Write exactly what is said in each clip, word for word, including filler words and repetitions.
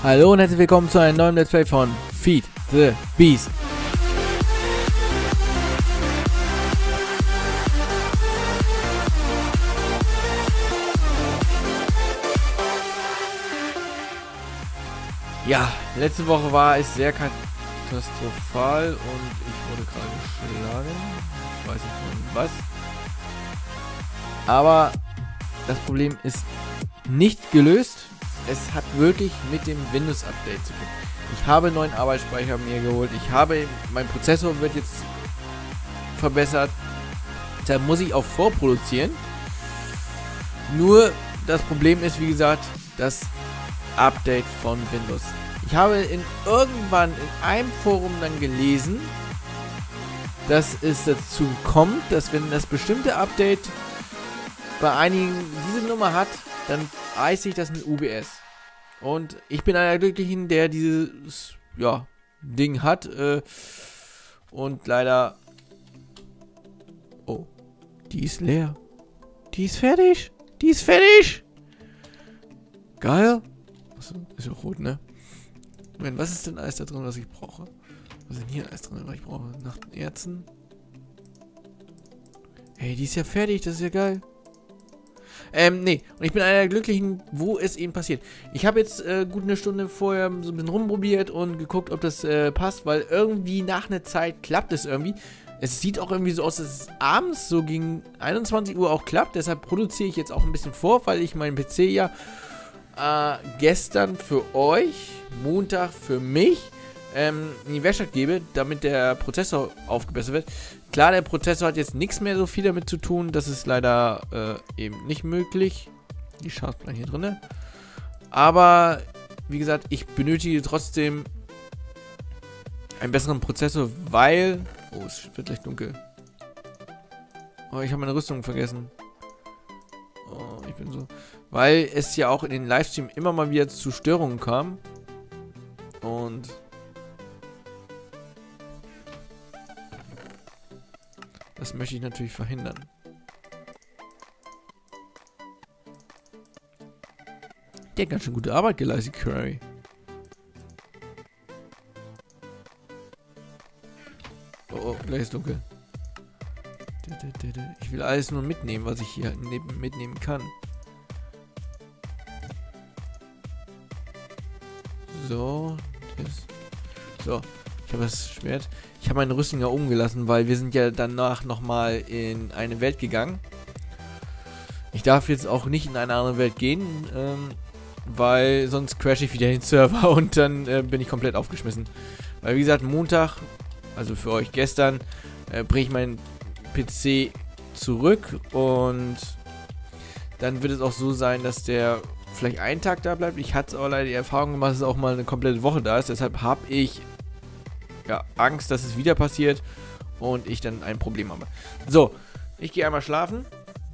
Hallo und herzlich willkommen zu einem neuen Let's Play von Feed the Beast. Ja, letzte Woche war es sehr katastrophal und ich wurde gerade geschlagen. Ich weiß nicht von was. Aber das Problem ist nicht gelöst. Es hat wirklich mit dem Windows-Update zu tun. Ich habe einen neuen Arbeitsspeicher mir geholt. Ich habe, mein Prozessor wird jetzt verbessert. Da muss ich auch vorproduzieren. Nur das Problem ist, wie gesagt, das Update von Windows. Ich habe in irgendwann in einem Forum dann gelesen, dass es dazu kommt, dass wenn das bestimmte Update bei einigen diese Nummer hat, dann heißt sich das mit U B S. Und ich bin einer der Glücklichen, der dieses ja, Ding hat. Äh, und leider... Oh, die ist leer. Die ist fertig. Die ist fertig. Geil. Achso, ist ja rot, ne? Moment, was ist denn alles da drin, was ich brauche? Was ist denn hier alles drin, was ich brauche? Nach den Erzen. Ey, die ist ja fertig. Das ist ja geil. Ähm, nee. Und ich bin einer der Glücklichen, wo es eben passiert. Ich habe jetzt äh, gut eine Stunde vorher so ein bisschen rumprobiert und geguckt, ob das äh, passt, weil irgendwie nach einer Zeit klappt es irgendwie. Es sieht auch irgendwie so aus, dass es abends so gegen einundzwanzig Uhr auch klappt. Deshalb produziere ich jetzt auch ein bisschen vor, weil ich meinen P C ja äh, gestern für euch, Montag für mich, ähm, in die Werkstatt gebe, damit der Prozessor aufgebessert wird. Klar, der Prozessor hat jetzt nichts mehr so viel damit zu tun. Das ist leider äh, eben nicht möglich. Die Charts bleiben hier drin. Aber, wie gesagt, ich benötige trotzdem einen besseren Prozessor, weil... Oh, es wird gleich dunkel. Oh, ich habe meine Rüstung vergessen. Oh, ich bin so... Weil es ja auch in den Livestream immer mal wieder zu Störungen kam. Und... das möchte ich natürlich verhindern. Der hat ganz schön gute Arbeit geleistet, Curry. Oh, oh, gleich ist dunkel. Ich will alles nur mitnehmen, was ich hier mitnehmen kann. So. Das. So. Ich habe das Schwert. Ich habe meine Rüstung ja umgelassen, weil wir sind ja danach nochmal in eine Welt gegangen. Ich darf jetzt auch nicht in eine andere Welt gehen, ähm, weil sonst crash ich wieder den Server und dann äh, bin ich komplett aufgeschmissen. Weil wie gesagt, Montag, also für euch gestern, äh, bringe ich meinen P C zurück und dann wird es auch so sein, dass der vielleicht einen Tag da bleibt. Ich hatte auch leider die Erfahrung gemacht, dass es auch mal eine komplette Woche da ist. Deshalb habe ich ja, Angst, dass es wieder passiert und ich dann ein Problem habe. So, ich gehe einmal schlafen.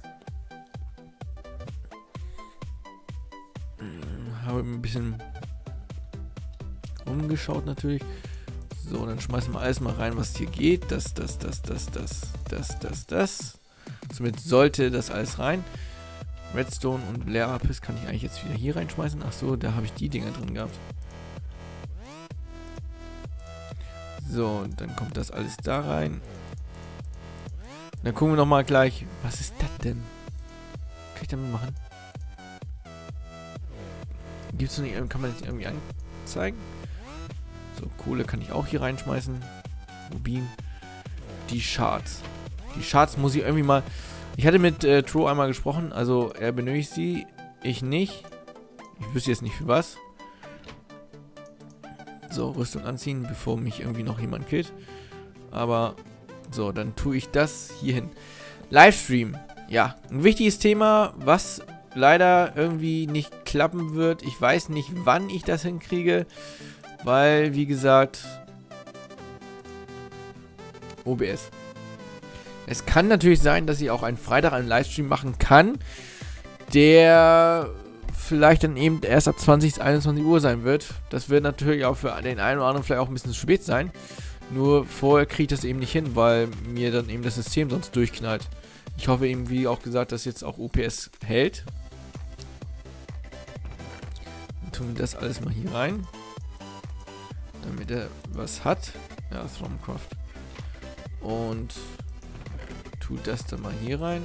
Habe ein bisschen umgeschaut natürlich. So, dann schmeißen wir alles mal rein, was hier geht. Das, das, das, das, das, das, das, das. Somit sollte das alles rein. Redstone und Lapis kann ich eigentlich jetzt wieder hier reinschmeißen. Ach so, da habe ich die Dinger drin gehabt. So, dann kommt das alles da rein. Dann gucken wir nochmal gleich. Was ist das denn? Kann ich damit machen? Gibt's noch nicht, kann man das irgendwie anzeigen? So, Kohle kann ich auch hier reinschmeißen. Rubin. Die Charts. Die Charts muss ich irgendwie mal... Ich hatte mit äh, Tro einmal gesprochen. Also, er benötigt sie. Ich nicht. Ich wüsste jetzt nicht für was. So, Rüstung anziehen, bevor mich irgendwie noch jemand killt. Aber, so, dann tue ich das hier hin. Livestream. Ja, ein wichtiges Thema, was leider irgendwie nicht klappen wird. Ich weiß nicht, wann ich das hinkriege. Weil, wie gesagt, O B S. Es kann natürlich sein, dass ich auch einen Freitag einen Livestream machen kann, der... vielleicht dann eben erst ab zwanzig, einundzwanzig Uhr sein wird. Das wird natürlich auch für den einen oder anderen vielleicht auch ein bisschen zu spät sein. Nur vorher kriege ich das eben nicht hin, weil mir dann eben das System sonst durchknallt. Ich hoffe eben, wie auch gesagt, dass jetzt auch O P S hält. tun wir das alles mal hier rein. Damit er was hat. Ja, Thromcraft. Und tut das dann mal hier rein.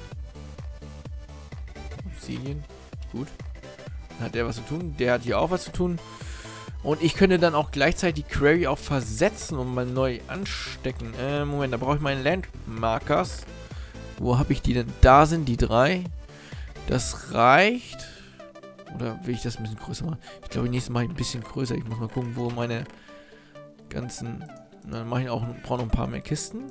Obsidian. Gut. Dann hat der was zu tun. Der hat hier auch was zu tun. Und ich könnte dann auch gleichzeitig die Query auch versetzen und mal neu anstecken. Äh, Moment, da brauche ich meine Landmarkers. Wo habe ich die denn? Da sind die drei. Das reicht. Oder will ich das ein bisschen größer machen? Ich glaube, nächstes Mal ein bisschen größer. Ich muss mal gucken, wo meine ganzen... Dann mache ich auch brauche noch ein paar mehr Kisten.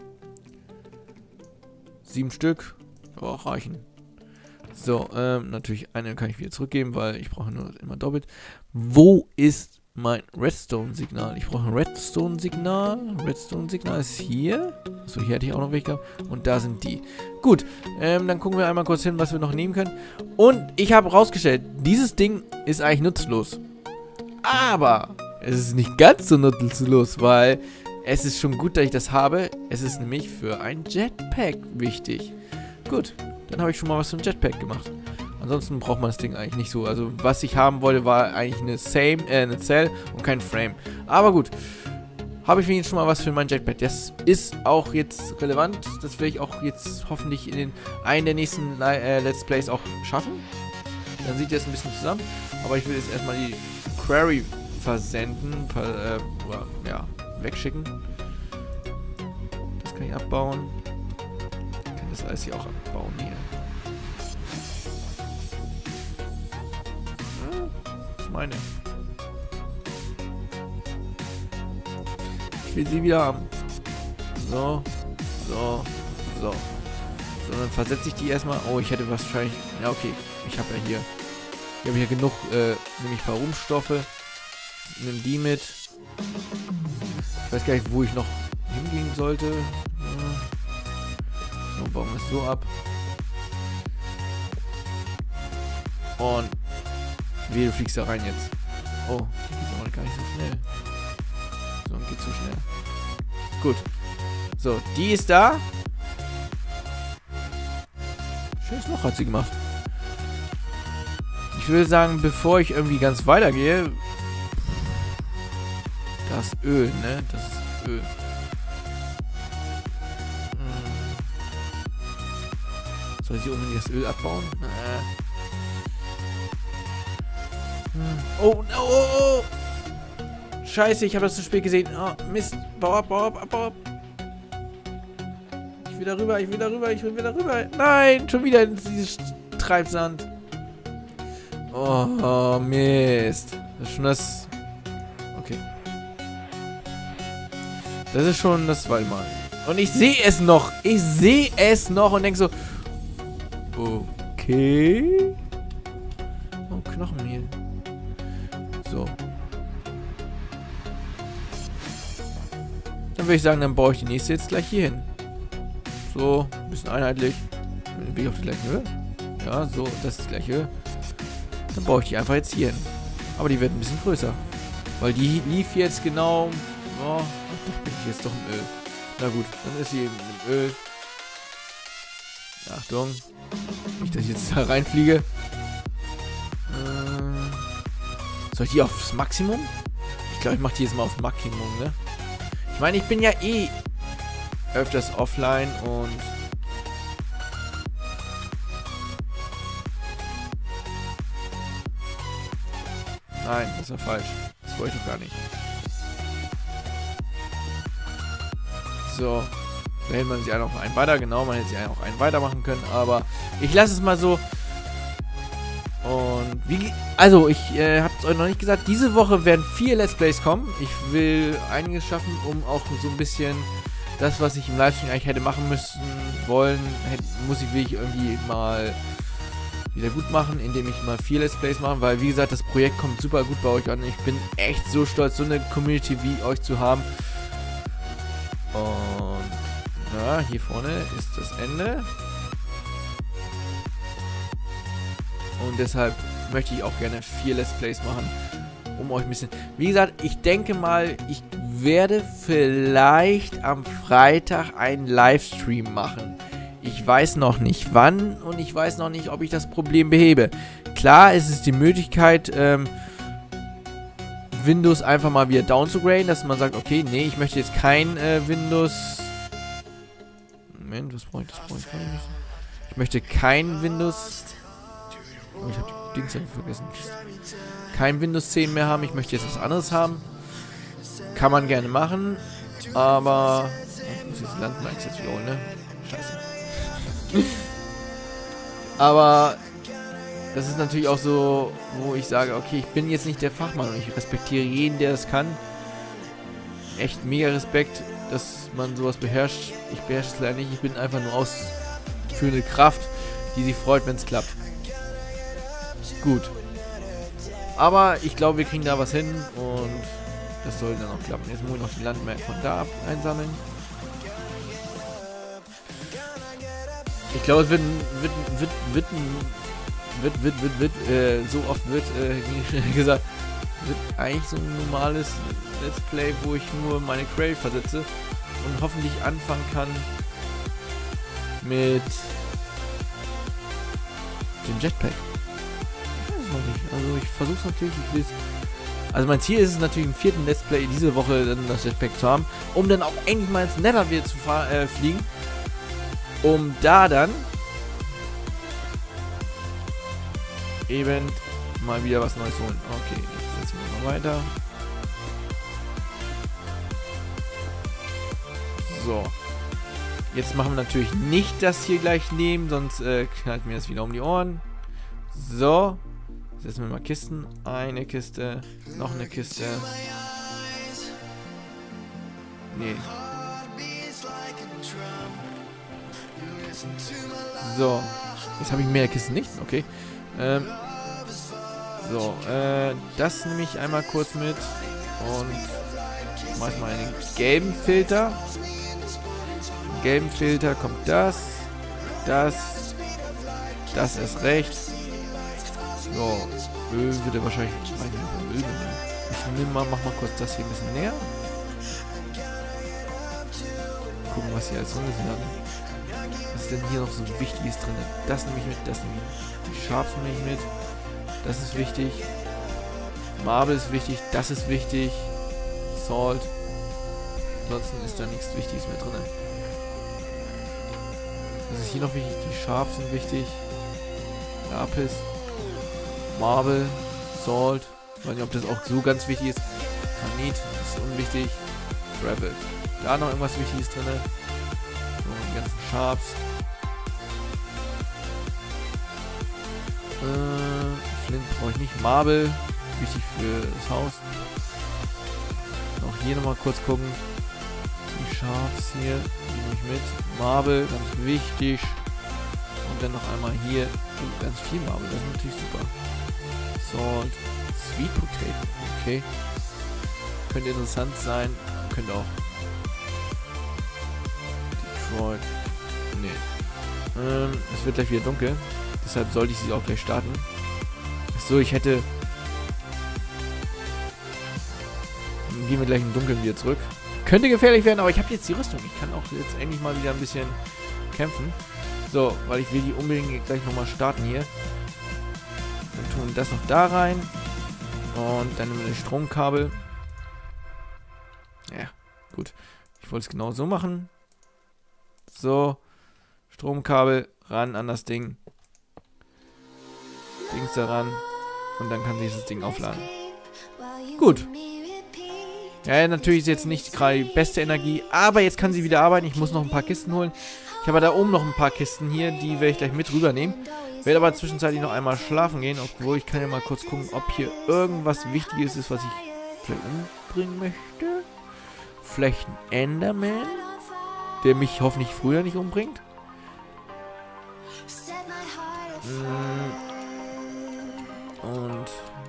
Sieben Stück. Ja, reichen. So, ähm, natürlich eine kann ich wieder zurückgeben, weil ich brauche nur immer doppelt. Wo ist mein Redstone-Signal? Ich brauche ein Redstone-Signal. Redstone-Signal ist hier. Achso, hier hätte ich auch noch welche gehabt. Und da sind die. Gut, ähm, dann gucken wir einmal kurz hin, was wir noch nehmen können. Und ich habe rausgestellt, dieses Ding ist eigentlich nutzlos. Aber es ist nicht ganz so nutzlos, weil es ist schon gut, dass ich das habe. Es ist nämlich für ein Jetpack wichtig. Gut. Dann habe ich schon mal was zum Jetpack gemacht. Ansonsten braucht man das Ding eigentlich nicht so. Also was ich haben wollte, war eigentlich eine Same, äh, eine Cell und kein Frame. Aber gut. Habe ich wenigstens schon mal was für mein Jetpack. Das ist auch jetzt relevant. Das werde ich auch jetzt hoffentlich in den einen der nächsten äh, Let's Plays auch schaffen. Dann sieht das ein bisschen zusammen. Aber ich will jetzt erstmal die Query versenden. Ver, äh, oder, ja, wegschicken. Das kann ich abbauen. Ich kann das alles hier auch abbauen hier. Das ist meine. Ich will sie wieder haben. So, so, so. So, dann versetze ich die erstmal. Oh, ich hätte wahrscheinlich... Ja, okay. Ich habe ja hier... Ich habe hier genug, äh, nämlich ein paar Ruhmstoffe. Nimm die mit. Ich weiß gar nicht, wo ich noch hingehen sollte. So, bauen wir es so ab. Und wie du fliegst da rein jetzt. Oh, das geht aber gar nicht so schnell. So, geht zu schnell. Gut. So, die ist da. Schönes Loch hat sie gemacht. Ich würde sagen, bevor ich irgendwie ganz weitergehe... Das ist Öl, ne? Das ist Öl. Hm. Soll ich unbedingt das Öl abbauen? Äh. Hm. Oh, oh, oh, oh! Scheiße, ich habe das zu spät gesehen. Oh, Mist. Bau ab, bau ab, bau ab. Ich will da rüber, ich will da rüber, ich will wieder rüber. Nein, schon wieder in dieses Treibsand. Oh, oh, Mist. Das ist schon das... Okay. Das ist schon das zweite Mal. Und ich sehe es noch. Ich sehe es noch und denke so... Okay. Oh, Knochenmehl. So. Dann würde ich sagen, dann baue ich die nächste jetzt gleich hier hin. So, ein bisschen einheitlich. Dann bin ich auf der gleichen Höhe. Ja, so, das ist die gleiche Höhe. Dann baue ich die einfach jetzt hier hin. Aber die wird ein bisschen größer. Weil die lief jetzt genau... Oh, doch bin ich jetzt doch im Öl. Na gut, dann ist sie eben im Öl. Achtung. Nicht, dass ich jetzt da reinfliege. Äh, soll ich die aufs Maximum? Ich glaube, ich mache die jetzt mal auf Maximum, ne? Ich meine, ich bin ja eh öfters offline und... Nein, das war falsch. Das wollte ich doch gar nicht. So. Da hätte man sie auch einen weiter. Genau, man hätte sie auch einen weitermachen können. Aber ich lasse es mal so. Und wie... Also, ich äh, habe es euch noch nicht gesagt. Diese Woche werden vier Let's Plays kommen. Ich will einiges schaffen, um auch so ein bisschen... Das, was ich im Livestream eigentlich hätte machen müssen, wollen, hätte, muss ich wirklich irgendwie mal wieder gut machen, indem ich mal vier Let's Plays mache, weil wie gesagt, das Projekt kommt super gut bei euch an. Ich bin echt so stolz, so eine Community wie euch zu haben. Und ja, hier vorne ist das Ende. Und deshalb möchte ich auch gerne vier Let's Plays machen, um euch ein bisschen... Wie gesagt, ich denke mal, ich werde vielleicht am Freitag einen Livestream machen. Ich weiß noch nicht wann und ich weiß noch nicht, ob ich das Problem behebe. klar, es ist die Möglichkeit, ähm, Windows einfach mal wieder down zu graden, dass man sagt, okay, nee, ich möchte jetzt kein äh, Windows... Moment, was brauche ich? Das brauche ich gar nicht. Ich möchte kein Windows... Oh, ich habe die Dings vergessen. Kein Windows zehn mehr haben, ich möchte jetzt was anderes haben. Kann man gerne machen, aber... Ich muss jetzt Landmarks jetzt wiederholen, ne? Scheiße. Aber... Das ist natürlich auch so, wo ich sage, okay, ich bin jetzt nicht der Fachmann und ich respektiere jeden, der das kann. Echt mega Respekt, dass man sowas beherrscht. Ich beherrsche es leider nicht, ich bin einfach nur ausführende Kraft, die sich freut, wenn es klappt. Gut. Aber ich glaube, wir kriegen da was hin und das soll dann auch klappen. Jetzt muss ich noch die Landmärkte von da ab einsammeln. Ich glaube, es wird, wird, wird, wird ein... Wird, wird, wird, wird, äh, so oft wird, äh, gesagt, wird eigentlich so ein normales Let's Play, wo ich nur meine Crave versetze und hoffentlich anfangen kann mit dem Jetpack. Ich weiß es noch nicht. Also ich versuche es natürlich, ich will's. Also mein Ziel ist es natürlich im vierten Let's Play diese Woche dann das Jetpack zu haben, um dann auch endlich mal ins Nether wieder zu äh, fliegen, um da dann eben mal wieder was Neues holen. Okay, jetzt setzen wir mal weiter. So. Jetzt machen wir natürlich nicht das hier gleich nehmen, sonst äh, knallt mir das wieder um die Ohren. So. Setzen wir mal Kisten. Eine Kiste. Noch eine Kiste. Nee. So. Jetzt habe ich mehr Kisten nicht. Okay. Ähm, so, äh, das nehme ich einmal kurz mit und mache mal einen gelben Filter. Im gelben Filter kommt das, das, das ist recht. So, Öl wird er wahrscheinlich Öl nehmen. Ich nehme mal, mach mal kurz das hier ein bisschen näher. Gucken, was hier alles drin ist. Was ist denn hier noch so Wichtiges drin? Das nehme ich mit, das nehme ich mit. Die Sharps nehme ich mit. Das ist wichtig. Marble ist wichtig, das ist wichtig. Salt. Ansonsten ist da nichts Wichtiges mehr drin. Was ist hier noch wichtig? Die Sharps sind wichtig. Lapis. Marble. Salt. Ich weiß nicht, ob das auch so ganz wichtig ist. Granit, das ist unwichtig. Gravel. Da noch irgendwas Wichtiges drin. So, die ganzen Sharps. Äh, Flint brauche ich nicht. Marble. Wichtig für das Haus. Auch hier nochmal kurz gucken. Die Sharps hier. Die nehme ich mit. Marble, ganz wichtig. Und dann noch einmal hier. Oh, ganz viel Marble. Das ist natürlich super. Salt. Sweet Potato. Okay. Könnte interessant sein. Könnte auch. Detroit. Nee. Ähm, es wird gleich wieder dunkel. Deshalb sollte ich sie auch gleich starten. So, ich hätte... Dann gehen wir gleich im Dunkeln wieder zurück. Könnte gefährlich werden, aber ich habe jetzt die Rüstung. Ich kann auch jetzt endlich mal wieder ein bisschen kämpfen. So, weil ich will die unbedingt gleich nochmal starten hier. Dann tun wir das noch da rein. Und dann nehmen wir das Stromkabel. Ja, gut. Ich wollte es genau so machen. So. Stromkabel ran an das Ding. Dings daran. Und dann kann sich das Ding aufladen. Gut. Ja, natürlich ist jetzt nicht gerade die beste Energie, aber jetzt kann sie wieder arbeiten. Ich muss noch ein paar Kisten holen. Ich habe da oben noch ein paar Kisten hier, die werde ich gleich mit rübernehmen. Werde aber zwischenzeitlich noch einmal schlafen gehen, obwohl ich kann ja mal kurz gucken, ob hier irgendwas Wichtiges ist, was ich vielleicht umbringen möchte. Vielleicht ein Enderman, der mich hoffentlich früher nicht umbringt. Und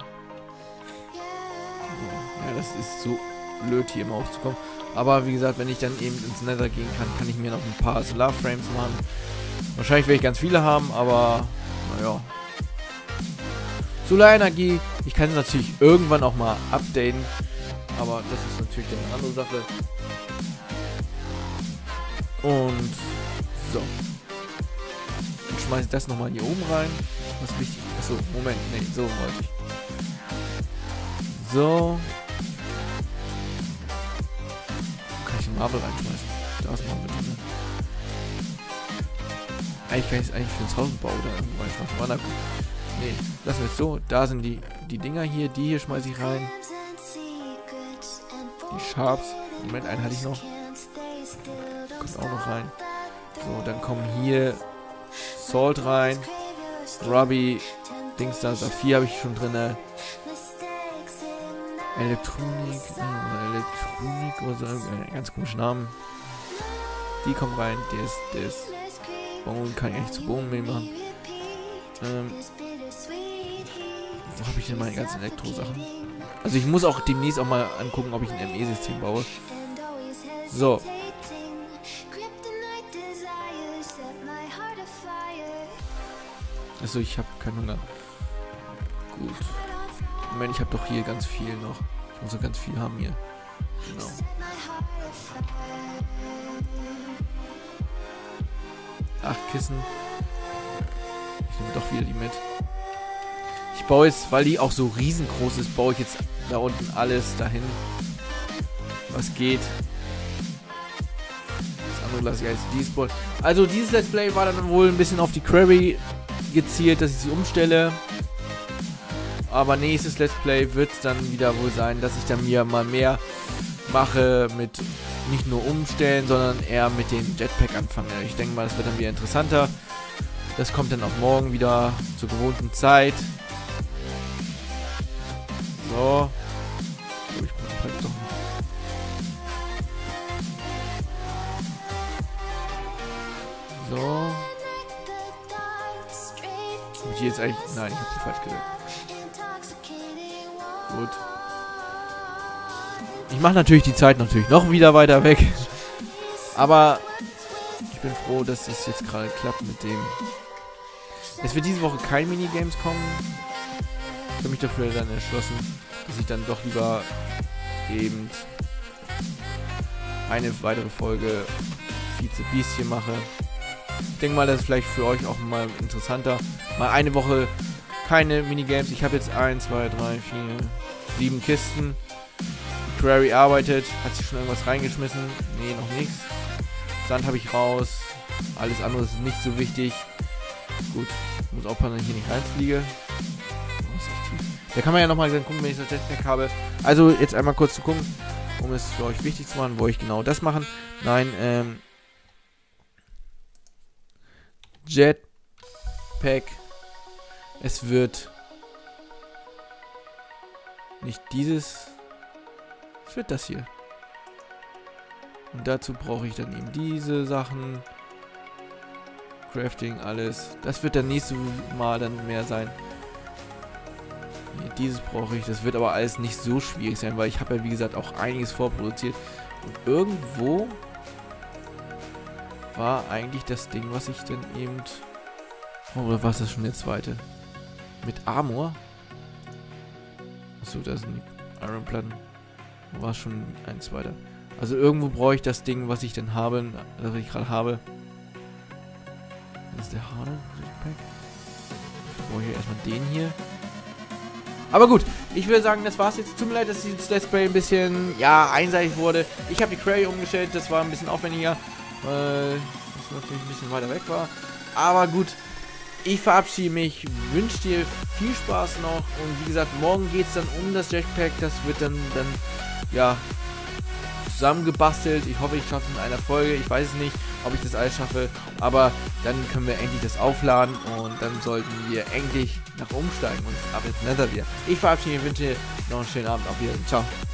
ja, das ist so blöd, hier immer aufzukommen. Aber wie gesagt, wenn ich dann eben ins Nether gehen kann, kann ich mir noch ein paar Solarframes machen. Wahrscheinlich werde ich ganz viele haben, aber naja. Solarenergie, ich kann sie natürlich irgendwann auch mal updaten. Aber das ist natürlich dann eine andere Sache. Und so. Dann schmeiße ich das nochmal hier oben rein. Was wichtig, Achso, Moment, nee, so wollte ich. So. Kann ich den Marble reinschmeißen? Da ist Marble drin. Eigentlich kann ich es eigentlich für ins Haus bauen oder irgendwo reinschmeißen. Nee, lassen wir es so. Da sind die, die Dinger hier. Die hier schmeiße ich rein. Die Sharps. Moment, einen hatte ich noch. Kommt auch noch rein. So, dann kommen hier Salt rein. Ruby. Dings da. Saphir habe ich schon drin. Elektronik. Oder Elektronik oder so. Einen ganz komischen Namen. Die kommen rein. Der ist, der ist. Bone kann ich eigentlich zu Bohnenmehl machen. Ähm. Wo habe ich denn meine ganzen Elektro-Sachen? Also ich muss auch demnächst auch mal angucken, ob ich ein M E-System baue. So. Also ich habe keinen Hunger. Gut. Moment, ich habe doch hier ganz viel noch. Ich muss so ganz viel haben hier. Genau. Acht Kissen. Ich nehme doch wieder die mit. Ich baue jetzt, weil die auch so riesengroß ist, baue ich jetzt da unten alles dahin, was geht. Das andere lasse ich als Despawn. Also dieses Let's Play war dann wohl ein bisschen auf die Query gezielt, dass ich sie umstelle. Aber nächstes Let's Play wird dann wieder wohl sein, dass ich dann mir mal mehr mache mit nicht nur umstellen, sondern eher mit dem Jetpack anfange. Ich denke mal, das wird dann wieder interessanter. Das kommt dann auch morgen wieder zur gewohnten Zeit. So. Oh, ich brauche halt doch nicht. So. Und hier jetzt eigentlich. Nein, ich habe sie falsch gedrückt. Gut. Ich mache natürlich die Zeit natürlich noch wieder weiter weg. Aber ich bin froh, dass es jetzt gerade klappt mit dem. Es wird diese Woche kein Minigames kommen. Ich habe mich dafür dann entschlossen, dass ich dann doch lieber eben eine weitere Folge Vize Biestchen mache. Ich denke mal, das ist vielleicht für euch auch mal interessanter. Mal eine Woche keine Minigames. Ich habe jetzt eins, zwei, drei, vier, sieben Kisten. Die Query arbeitet. Hat sich schon irgendwas reingeschmissen? Nee, noch nichts. Sand habe ich raus. Alles andere ist nicht so wichtig. Gut, muss aufpassen, dass ich hier nicht reinfliege. Da kann man ja nochmal gucken, wenn ich das Jetpack habe. Also jetzt einmal kurz zu gucken, um es für euch wichtig zu machen, wo ich genau das machen. Nein, ähm... Jetpack. Es wird nicht dieses. Es wird das hier. Und dazu brauche ich dann eben diese Sachen. Crafting, alles. Das wird dann nächste Mal dann mehr sein. Hier, dieses brauche ich. Das wird aber alles nicht so schwierig sein, weil ich habe ja wie gesagt auch einiges vorproduziert. Und irgendwo war eigentlich das Ding, was ich dann eben... Oh, oder war es das schon der zweite? Mit Armor? Achso, da sind die Ironplatten. War es schon ein zweiter. Also irgendwo brauche ich das Ding, was ich dann habe, das ich gerade habe. Das ist der Harder Jetpack. Ich brauche hier erstmal den hier. Aber gut, ich würde sagen, das war's jetzt. Tut mir leid, dass dieses Let's Play ein bisschen, ja, einseitig wurde. Ich habe die Query umgestellt, das war ein bisschen aufwendiger, weil das natürlich ein bisschen weiter weg war. Aber gut, ich verabschiede mich, wünsche dir viel Spaß noch und wie gesagt, morgen geht es dann um das Jetpack. Das wird dann, dann, ja, zusammengebastelt. Ich hoffe, ich schaffe es in einer Folge. Ich weiß es nicht, ob ich das alles schaffe, aber dann können wir endlich das aufladen und dann sollten wir endlich nach oben steigen und ab ins Nether wieder. Ich verabschiede mich, wünsche dir noch einen schönen Abend. Auf Wiedersehen. Ciao.